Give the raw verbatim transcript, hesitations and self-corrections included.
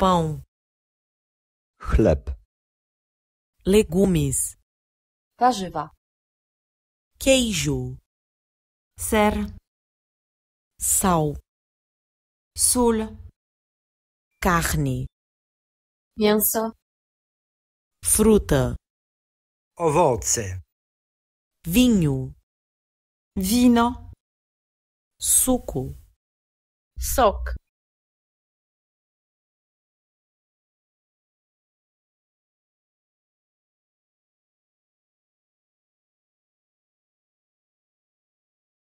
pão, chleb, legumes, warzywa, queijo, ser, sal, sól, carne, mięso, fruta, owoce, vinho, wino, suco, sok.